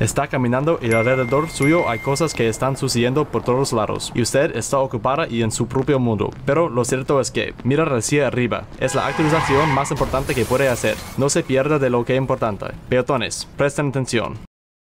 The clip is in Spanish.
Está caminando y alrededor suyo hay cosas que están sucediendo por todos lados y usted está ocupada y en su propio mundo. Pero lo cierto es que mirar hacia arriba es la actualización más importante que puede hacer. No se pierda de lo que es importante. Peatones, presten atención.